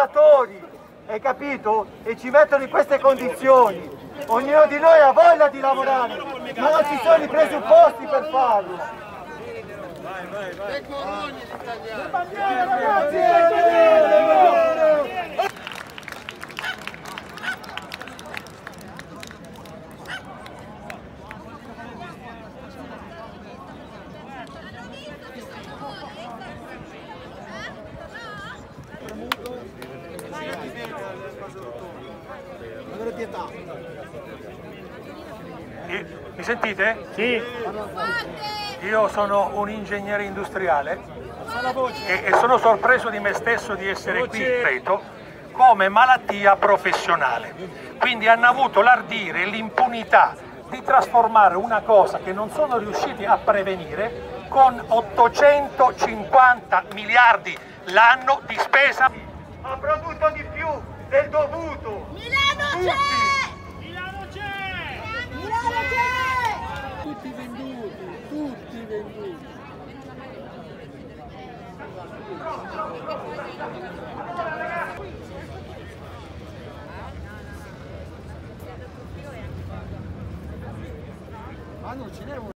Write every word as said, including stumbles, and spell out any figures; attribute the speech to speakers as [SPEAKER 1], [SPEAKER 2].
[SPEAKER 1] lavoratori, hai capito? E ci mettono in queste condizioni. Ognuno di noi ha voglia di lavorare, ma non ci sono i presupposti per farlo. Vai, vai, vai. Le colonie italiane. Le bandiere, ragazzi, le bandiere! Avere pietà.
[SPEAKER 2] Mi sentite?
[SPEAKER 3] Sì.
[SPEAKER 2] Io sono un ingegnere industriale e, e sono sorpreso di me stesso di essere qui, ripeto, come malattia professionale. Quindi hanno avuto l'ardire e l'impunità di trasformare una cosa che non sono riusciti a prevenire con ottocentocinquanta miliardi l'anno di spesa.
[SPEAKER 1] Ha prodotto di più del dovuto.
[SPEAKER 4] Milano
[SPEAKER 1] Tutti.
[SPEAKER 4] c'è! Milano c'è! Milano c'è!
[SPEAKER 3] Tutti venduti, tutti venduti. Ah, non ce n'è uno.